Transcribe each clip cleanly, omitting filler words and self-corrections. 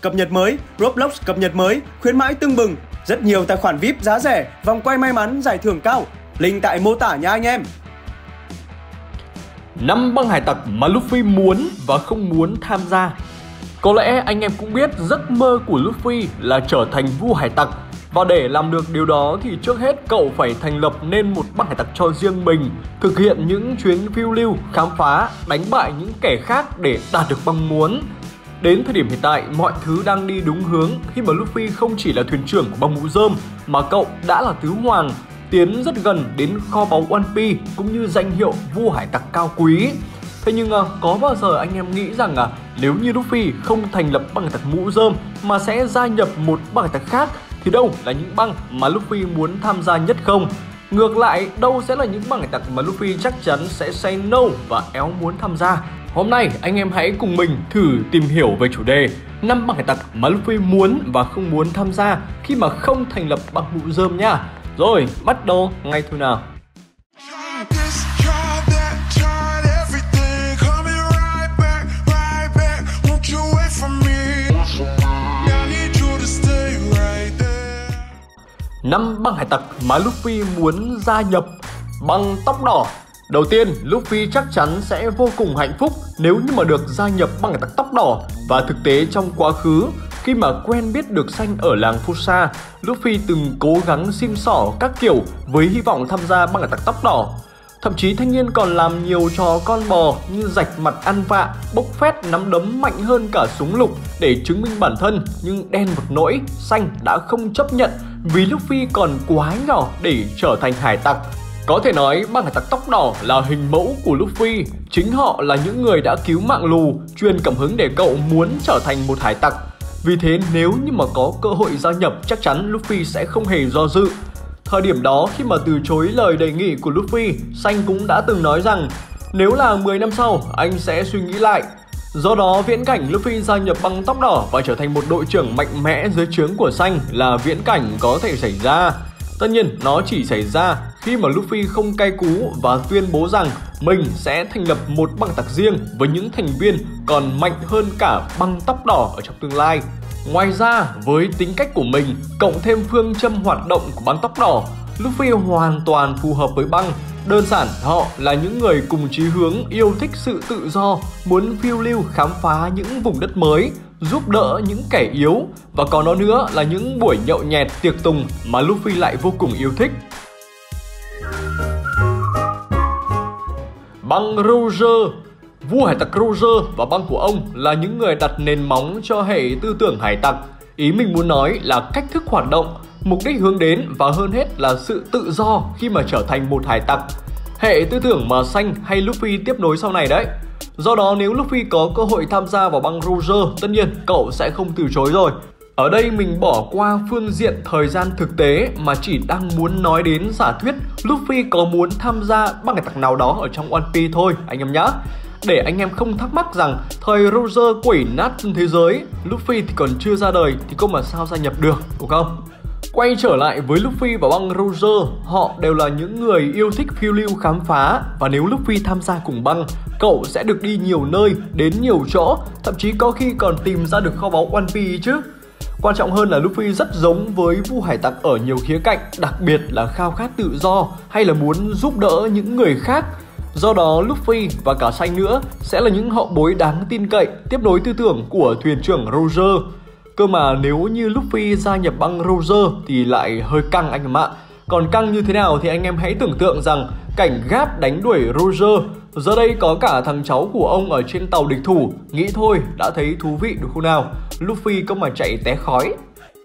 cập nhật mới, Roblox cập nhật mới, khuyến mãi tưng bừng, rất nhiều tài khoản VIP giá rẻ, vòng quay may mắn, giải thưởng cao. Link tại mô tả nha anh em. 5 băng hải tặc mà Luffy muốn và không muốn tham gia. Có lẽ anh em cũng biết giấc mơ của Luffy là trở thành vua hải tặc. Và để làm được điều đó thì trước hết cậu phải thành lập nên một băng hải tặc cho riêng mình, thực hiện những chuyến phiêu lưu, khám phá, đánh bại những kẻ khác để đạt được băng muốn. Đến thời điểm hiện tại, mọi thứ đang đi đúng hướng khi mà Luffy không chỉ là thuyền trưởng của băng mũ rơm mà cậu đã là tứ hoàng, tiến rất gần đến kho báu One Piece cũng như danh hiệu vua hải tặc cao quý. Thế nhưng có bao giờ anh em nghĩ rằng nếu như Luffy không thành lập băng hải tặc mũ rơm mà sẽ gia nhập một băng hải tặc khác thì đâu là những băng mà Luffy muốn tham gia nhất không? Ngược lại, đâu sẽ là những băng hải tặc mà Luffy chắc chắn sẽ say no và éo muốn tham gia? Hôm nay anh em hãy cùng mình thử tìm hiểu về chủ đề 5 băng hải tặc mà Luffy muốn và không muốn tham gia khi mà không thành lập băng mũ rơm nha. Rồi, bắt đầu ngay thôi nào. Năm băng hải tặc mà Luffy muốn gia nhập. Băng tóc đỏ. Đầu tiên, Luffy chắc chắn sẽ vô cùng hạnh phúc nếu như mà được gia nhập băng hải tặc tóc đỏ. Và thực tế trong quá khứ, khi mà quen biết được Xanh ở làng Fusa, Luffy từng cố gắng xin xỏ các kiểu với hy vọng tham gia băng hải tặc tóc đỏ. Thậm chí thanh niên còn làm nhiều trò con bò như rạch mặt ăn vạ, bốc phét nắm đấm mạnh hơn cả súng lục để chứng minh bản thân. Nhưng đen một nỗi, Xanh đã không chấp nhận vì Luffy còn quá nhỏ để trở thành hải tặc. Có thể nói băng hải tặc tóc đỏ là hình mẫu của Luffy. Chính họ là những người đã cứu mạng Lù, truyền cảm hứng để cậu muốn trở thành một hải tặc. Vì thế nếu như mà có cơ hội gia nhập, chắc chắn Luffy sẽ không hề do dự. Thời điểm đó, khi mà từ chối lời đề nghị của Luffy, Xanh cũng đã từng nói rằng nếu là 10 năm sau, anh sẽ suy nghĩ lại. Do đó, viễn cảnh Luffy gia nhập băng tóc đỏ và trở thành một đội trưởng mạnh mẽ dưới trướng của Xanh là viễn cảnh có thể xảy ra. Tất nhiên, nó chỉ xảy ra khi mà Luffy không cay cú và tuyên bố rằng mình sẽ thành lập một băng tặc riêng với những thành viên còn mạnh hơn cả băng tóc đỏ ở trong tương lai. Ngoài ra, với tính cách của mình, cộng thêm phương châm hoạt động của băng tóc đỏ, Luffy hoàn toàn phù hợp với băng. Đơn giản, họ là những người cùng chí hướng, yêu thích sự tự do, muốn phiêu lưu khám phá những vùng đất mới, giúp đỡ những kẻ yếu. Và còn đó nữa là những buổi nhậu nhẹt tiệc tùng mà Luffy lại vô cùng yêu thích. Băng Roger. Vua hải tặc Roger và băng của ông là những người đặt nền móng cho hệ tư tưởng hải tặc. Ý mình muốn nói là cách thức hoạt động, mục đích hướng đến và hơn hết là sự tự do khi mà trở thành một hải tặc. Hệ tư tưởng mà Xanh hay Luffy tiếp nối sau này đấy. Do đó nếu Luffy có cơ hội tham gia vào băng Roger, tất nhiên cậu sẽ không từ chối rồi. Ở đây mình bỏ qua phương diện thời gian thực tế mà chỉ đang muốn nói đến giả thuyết Luffy có muốn tham gia băng hải tặc nào đó ở trong One Piece thôi anh em nhé. Để anh em không thắc mắc rằng thời Roger quẩy nát thế giới, Luffy thì còn chưa ra đời thì cô mà sao gia nhập được, đúng không? Quay trở lại với Luffy và băng Roger, họ đều là những người yêu thích phiêu lưu khám phá. Và nếu Luffy tham gia cùng băng, cậu sẽ được đi nhiều nơi, đến nhiều chỗ, thậm chí có khi còn tìm ra được kho báu One Piece chứ. Quan trọng hơn là Luffy rất giống với vua hải tặc ở nhiều khía cạnh, đặc biệt là khao khát tự do hay là muốn giúp đỡ những người khác. Do đó Luffy và cả Xanh nữa sẽ là những hậu bối đáng tin cậy, tiếp nối tư tưởng của thuyền trưởng Roger. Cơ mà nếu như Luffy gia nhập băng Roger thì lại hơi căng anh em ạ. Còn căng như thế nào thì anh em hãy tưởng tượng rằng cảnh Garp đánh đuổi Roger, giờ đây có cả thằng cháu của ông ở trên tàu địch thủ. Nghĩ thôi đã thấy thú vị đúng không nào? Luffy có mà chạy té khói.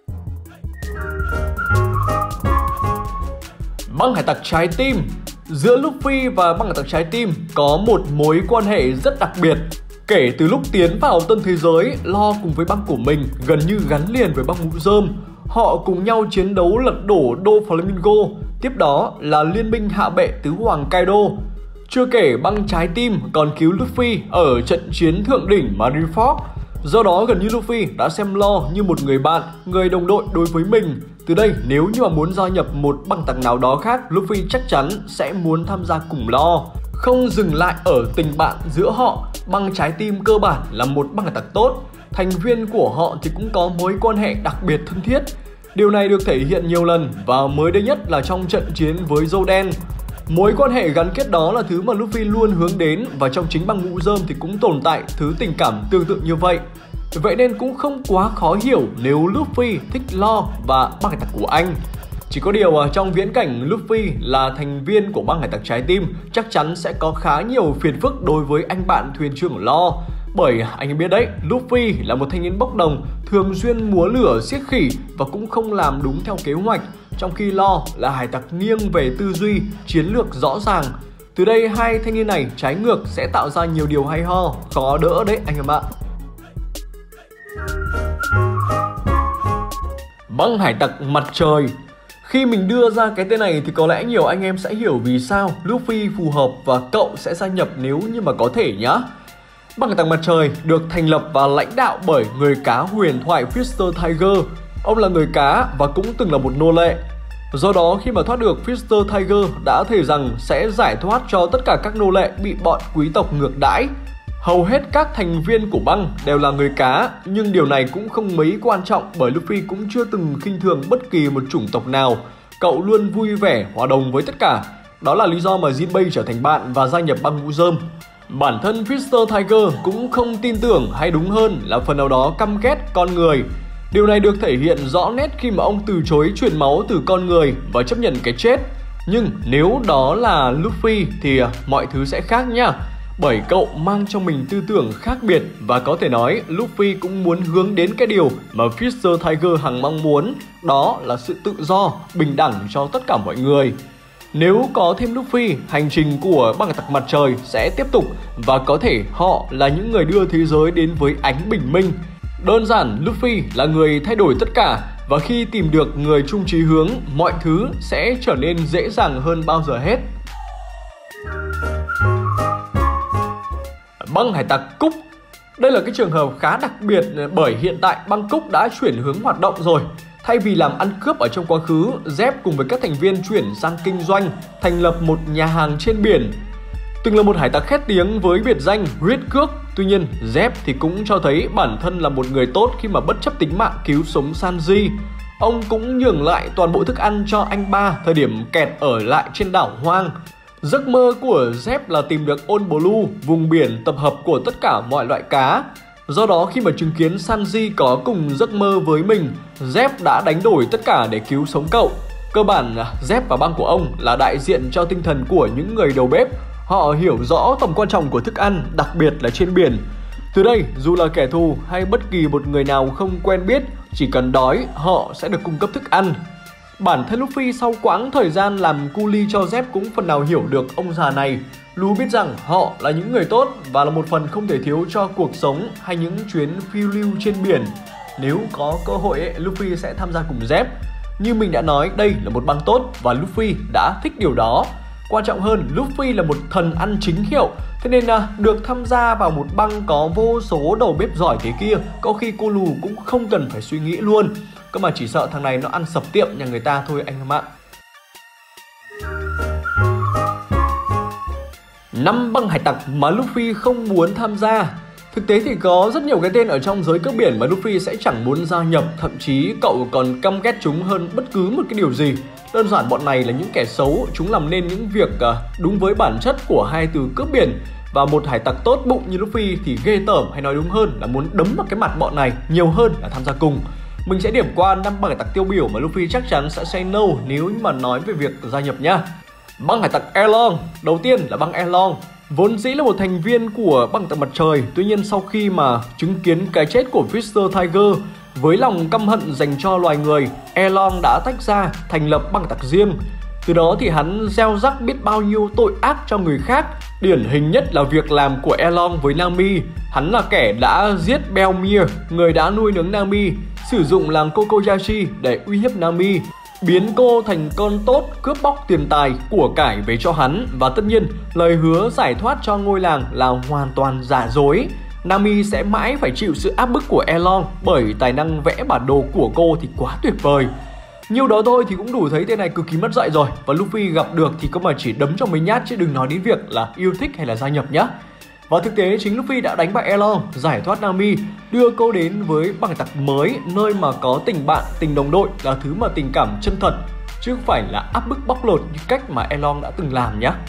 Băng hải tặc trái tim. Giữa Luffy và băng hải tặc trái tim có một mối quan hệ rất đặc biệt. Kể từ lúc tiến vào tân thế giới, Lo cùng với băng của mình gần như gắn liền với băng mũ rơm. Họ cùng nhau chiến đấu lật đổ đô Flamingo. Tiếp đó là liên minh hạ bệ tứ hoàng Kaido. Chưa kể băng trái tim còn cứu Luffy ở trận chiến thượng đỉnh Marineford. Do đó gần như Luffy đã xem Lo như một người bạn, người đồng đội đối với mình. Từ đây nếu như mà muốn gia nhập một băng tặc nào đó khác, Luffy chắc chắn sẽ muốn tham gia cùng Lo. Không dừng lại ở tình bạn giữa họ, băng trái tim cơ bản là một băng hải tặc tốt. thành viên của họ thì cũng có mối quan hệ đặc biệt thân thiết. Điều này được thể hiện nhiều lần và mới đây nhất là trong trận chiến với Dâu Đen. Mối quan hệ gắn kết đó là thứ mà Luffy luôn hướng đến và trong chính băng mũ rơm thì cũng tồn tại thứ tình cảm tương tự như vậy. Vậy nên cũng không quá khó hiểu nếu Luffy thích Law và băng hải tặc của anh. Chỉ có điều trong viễn cảnh Luffy là thành viên của băng hải tặc trái tim, chắc chắn sẽ có khá nhiều phiền phức đối với anh bạn thuyền trưởng Law. Bởi anh biết đấy, Luffy là một thanh niên bốc đồng, thường xuyên múa lửa xiếc khỉ và cũng không làm đúng theo kế hoạch. Trong khi Law là hải tặc nghiêng về tư duy, chiến lược rõ ràng. Từ đây hai thanh niên này trái ngược sẽ tạo ra nhiều điều hay ho, khó đỡ đấy anh em ạ. Băng hải tặc mặt trời. Khi mình đưa ra cái tên này thì có lẽ nhiều anh em sẽ hiểu vì sao Luffy phù hợp và cậu sẽ gia nhập nếu như mà có thể nhá. Băng hải tặc mặt trời được thành lập và lãnh đạo bởi người cá huyền thoại Fister Tiger. Ông là người cá và cũng từng là một nô lệ. Do đó khi mà thoát được, Fister Tiger đã thề rằng sẽ giải thoát cho tất cả các nô lệ bị bọn quý tộc ngược đãi. Hầu hết các thành viên của băng đều là người cá, nhưng điều này cũng không mấy quan trọng bởi Luffy cũng chưa từng khinh thường bất kỳ một chủng tộc nào. Cậu luôn vui vẻ hòa đồng với tất cả. Đó là lý do mà Jinbei trở thành bạn và gia nhập băng mũ rơm. Bản thân Fister Tiger cũng không tin tưởng, hay đúng hơn là phần nào đó căm ghét con người. Điều này được thể hiện rõ nét khi mà ông từ chối truyền máu từ con người và chấp nhận cái chết. Nhưng nếu đó là Luffy thì mọi thứ sẽ khác nha. Bởi cậu mang trong mình tư tưởng khác biệt và có thể nói Luffy cũng muốn hướng đến cái điều mà Fister Tiger hằng mong muốn, đó là sự tự do, bình đẳng cho tất cả mọi người. Nếu có thêm Luffy, hành trình của băng hải tặc mặt trời sẽ tiếp tục và có thể họ là những người đưa thế giới đến với ánh bình minh. Đơn giản, Luffy là người thay đổi tất cả và khi tìm được người chung chí hướng, mọi thứ sẽ trở nên dễ dàng hơn bao giờ hết. Băng hải tặc Cúc. Đây là cái trường hợp khá đặc biệt bởi hiện tại băng Cúc đã chuyển hướng hoạt động rồi. Thay vì làm ăn cướp ở trong quá khứ, Zep cùng với các thành viên chuyển sang kinh doanh, thành lập một nhà hàng trên biển. Từng là một hải tặc khét tiếng với biệt danh huyết cước, tuy nhiên Zep thì cũng cho thấy bản thân là một người tốt khi mà bất chấp tính mạng cứu sống Sanji. Ông cũng nhường lại toàn bộ thức ăn cho anh ba thời điểm kẹt ở lại trên đảo hoang. Giấc mơ của Zep là tìm được All Blue, vùng biển tập hợp của tất cả mọi loại cá. Do đó khi mà chứng kiến Sanji có cùng giấc mơ với mình, Zep đã đánh đổi tất cả để cứu sống cậu. Cơ bản Zep và băng của ông là đại diện cho tinh thần của những người đầu bếp. Họ hiểu rõ tầm quan trọng của thức ăn, đặc biệt là trên biển. Từ đây, dù là kẻ thù hay bất kỳ một người nào không quen biết, chỉ cần đói, họ sẽ được cung cấp thức ăn. Bản thân Luffy sau quãng thời gian làm cu li cho Zep cũng phần nào hiểu được ông già này. Lu biết rằng họ là những người tốt và là một phần không thể thiếu cho cuộc sống hay những chuyến phiêu lưu trên biển. Nếu có cơ hội, Luffy sẽ tham gia cùng Zep. Như mình đã nói, đây là một băng tốt và Luffy đã thích điều đó. Quan trọng hơn, Luffy là một thần ăn chính hiệu, thế nên được tham gia vào một băng có vô số đầu bếp giỏi thế kia, có khi cô Lù cũng không cần phải suy nghĩ luôn. Cơ mà chỉ sợ thằng này nó ăn sập tiệm nhà người ta thôi anh em ạ. 5 băng hải tặc mà Luffy không muốn tham gia. Thực tế thì có rất nhiều cái tên ở trong giới cướp biển mà Luffy sẽ chẳng muốn gia nhập, thậm chí cậu còn căm ghét chúng hơn bất cứ một cái điều gì. Đơn giản bọn này là những kẻ xấu, chúng làm nên những việc đúng với bản chất của hai từ cướp biển. Và một hải tặc tốt bụng như Luffy thì ghê tởm, hay nói đúng hơn là muốn đấm vào cái mặt bọn này nhiều hơn là tham gia cùng. Mình sẽ điểm qua 5 băng hải tặc tiêu biểu mà Luffy chắc chắn sẽ say no nếu mà nói về việc gia nhập nhá. Băng hải tặc Erlong. Đầu tiên là băng Erlong. Vốn dĩ là một thành viên của băng hải tặc mặt trời, tuy nhiên sau khi mà chứng kiến cái chết của Fister Tiger, với lòng căm hận dành cho loài người, Erlong đã tách ra thành lập băng hải tặc riêng. Từ đó thì hắn gieo rắc biết bao nhiêu tội ác cho người khác. Điển hình nhất là việc làm của Erlong với Nami. Hắn là kẻ đã giết Belmir, người đã nuôi nấng Nami, sử dụng làng Kokoyashi để uy hiếp Nami, biến cô thành con tốt, cướp bóc tiền tài, của cải về cho hắn. Và tất nhiên, lời hứa giải thoát cho ngôi làng là hoàn toàn giả dối. Nami sẽ mãi phải chịu sự áp bức của Erlong bởi tài năng vẽ bản đồ của cô thì quá tuyệt vời. Nhiêu đó thôi thì cũng đủ thấy tên này cực kỳ mất dạy rồi. Và Luffy gặp được thì có mà chỉ đấm cho mấy nhát chứ đừng nói đến việc là yêu thích hay là gia nhập nhá. Và thực tế chính Luffy đã đánh bại Elong, giải thoát Nami, đưa cô đến với băng hải tặc mới, nơi mà có tình bạn, tình đồng đội là thứ mà tình cảm chân thật, chứ không phải là áp bức bóc lột như cách mà Elong đã từng làm nhé.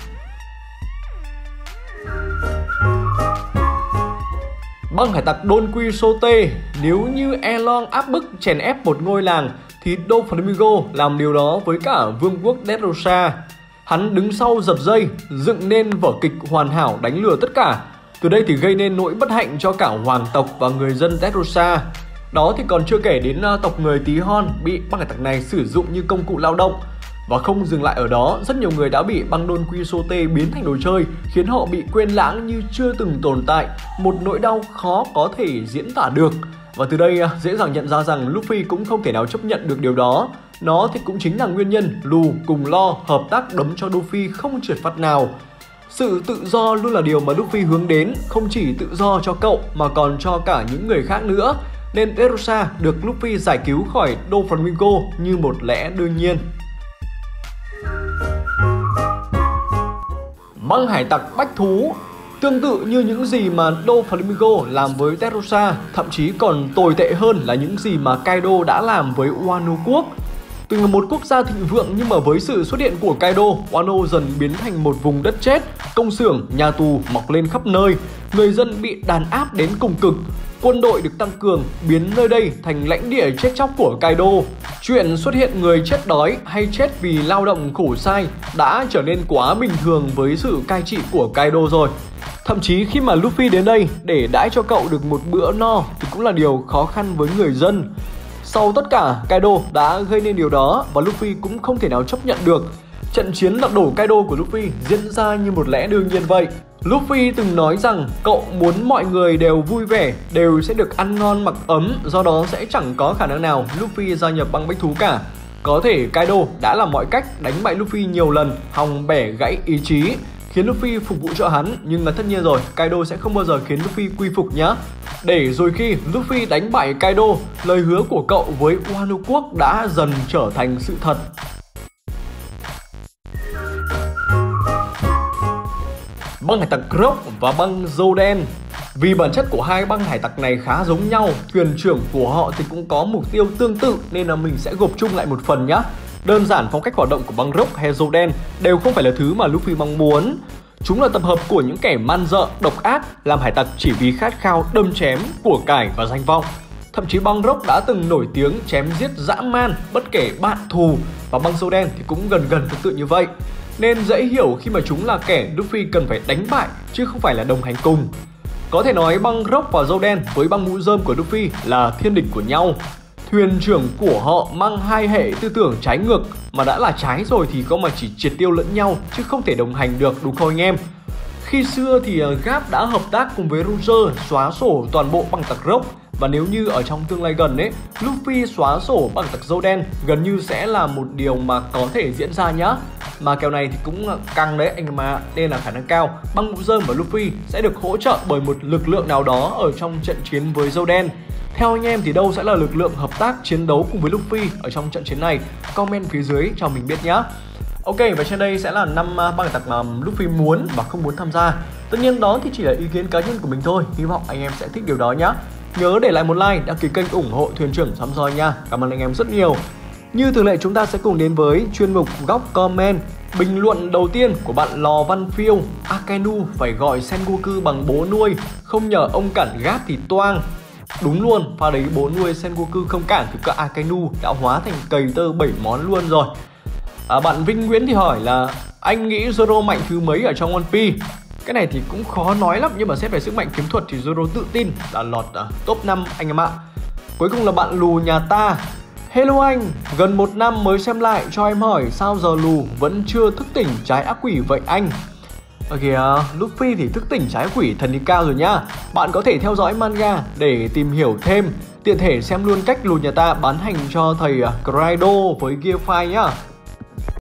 Băng hải tặc Don Quixote, nếu như Elong áp bức chèn ép một ngôi làng thì Doflamingo làm điều đó với cả vương quốc Dressrosa. Hắn đứng sau giật dây, dựng nên vở kịch hoàn hảo đánh lừa tất cả. Từ đây thì gây nên nỗi bất hạnh cho cả hoàng tộc và người dân Dressrosa. Đó thì còn chưa kể đến tộc người tí hon bị băng hải tặc này sử dụng như công cụ lao động. Và không dừng lại ở đó, rất nhiều người đã bị băng Don Quixote biến thành đồ chơi, khiến họ bị quên lãng như chưa từng tồn tại, một nỗi đau khó có thể diễn tả được. Và từ đây dễ dàng nhận ra rằng Luffy cũng không thể nào chấp nhận được điều đó. Nó thì cũng chính là nguyên nhân Lu cùng Lo hợp tác đấm cho Luffy không trượt phạt nào. Sự tự do luôn là điều mà Luffy hướng đến, không chỉ tự do cho cậu mà còn cho cả những người khác nữa. Nên Dressrosa được Luffy giải cứu khỏi Doflamingo như một lẽ đương nhiên. Băng hải tặc bách thú, tương tự như những gì mà Doflamingo làm với Dressrosa, thậm chí còn tồi tệ hơn là những gì mà Kaido đã làm với Wano quốc. Từng là một quốc gia thịnh vượng nhưng mà với sự xuất hiện của Kaido, Wano dần biến thành một vùng đất chết, công xưởng, nhà tù mọc lên khắp nơi, người dân bị đàn áp đến cùng cực. Quân đội được tăng cường, biến nơi đây thành lãnh địa chết chóc của Kaido. Chuyện xuất hiện người chết đói hay chết vì lao động khổ sai đã trở nên quá bình thường với sự cai trị của Kaido rồi. Thậm chí khi mà Luffy đến đây để đãi cho cậu được một bữa no thì cũng là điều khó khăn với người dân. Sau tất cả, Kaido đã gây nên điều đó và Luffy cũng không thể nào chấp nhận được. Trận chiến lật đổ Kaido của Luffy diễn ra như một lẽ đương nhiên vậy. Luffy từng nói rằng cậu muốn mọi người đều vui vẻ, đều sẽ được ăn ngon mặc ấm, do đó sẽ chẳng có khả năng nào Luffy gia nhập băng bách thú cả. Có thể Kaido đã làm mọi cách đánh bại Luffy nhiều lần, hòng bẻ gãy ý chí, khiến Luffy phục vụ cho hắn, nhưng mà tất nhiên rồi, Kaido sẽ không bao giờ khiến Luffy quy phục nhá. Để rồi khi Luffy đánh bại Kaido, lời hứa của cậu với Wano quốc đã dần trở thành sự thật. Băng hải tặc Rock và băng Dâu Đen. Vì bản chất của hai băng hải tặc này khá giống nhau, thuyền trưởng của họ thì cũng có mục tiêu tương tự nên là mình sẽ gộp chung lại một phần nhá. Đơn giản phong cách hoạt động của băng Rock hay Dâu Đen đều không phải là thứ mà Luffy mong muốn. Chúng là tập hợp của những kẻ man dợ, độc ác, làm hải tặc chỉ vì khát khao đâm chém, của cải và danh vọng. Thậm chí băng Rock đã từng nổi tiếng chém giết dã man bất kể bạn thù, và băng Dâu Đen thì cũng gần tương tự như vậy. Nên dễ hiểu khi mà chúng là kẻ Luffy cần phải đánh bại chứ không phải là đồng hành cùng. Có thể nói băng Rock và Dâu Đen với băng mũ rơm của Luffy là thiên địch của nhau. Thuyền trưởng của họ mang hai hệ tư tưởng trái ngược, mà đã là trái rồi thì có mà chỉ triệt tiêu lẫn nhau chứ không thể đồng hành được, đúng không anh em? Khi xưa thì Garp đã hợp tác cùng với Roger xóa sổ toàn bộ băng tặc Rock, và nếu như ở trong tương lai gần ấy, Luffy xóa sổ băng tặc Dâu Đen gần như sẽ là một điều mà có thể diễn ra nhá. Mà kèo này thì cũng căng đấy anh em ạ, nên là khả năng cao băng mũ rơm và Luffy sẽ được hỗ trợ bởi một lực lượng nào đó ở trong trận chiến với Dâu Đen. Theo anh em thì đâu sẽ là lực lượng hợp tác chiến đấu cùng với Luffy ở trong trận chiến này? Comment phía dưới cho mình biết nhá. Ok, và trên đây sẽ là 5 băng hải tặc mà Luffy muốn và không muốn tham gia. Tất nhiên đó thì chỉ là ý kiến cá nhân của mình thôi, hy vọng anh em sẽ thích điều đó nhá. Nhớ để lại một like, đăng ký kênh ủng hộ thuyền trưởng Sắm Soi nha. Cảm ơn anh em rất nhiều. Như thường lệ chúng ta sẽ cùng đến với chuyên mục góc comment. Bình luận đầu tiên của bạn Lò Văn Phiêu: Akainu phải gọi Sengoku bằng bố nuôi, không nhờ ông cản Garp thì toang. Đúng luôn, pha đấy bố nuôi Sengoku không cản thì cả Akainu đã hóa thành cầy tơ 7 món luôn rồi. Bạn Vinh Nguyễn thì hỏi là anh nghĩ Zoro mạnh thứ mấy ở trong One Piece? Cái này thì cũng khó nói lắm, nhưng mà xét về sức mạnh kiếm thuật thì Zoro tự tin là lọt top 5 anh em ạ. Cuối cùng là bạn Lù nhà ta: Hello anh, gần 1 năm mới xem lại, cho em hỏi sao giờ Lù vẫn chưa thức tỉnh trái ác quỷ vậy anh? Kìa, Luffy thì thức tỉnh trái quỷ thần đi cao rồi nhá. Bạn có thể theo dõi manga để tìm hiểu thêm, tiện thể xem luôn cách Lù nhà ta bán hành cho thầy Kaido với Gear 5 nhá.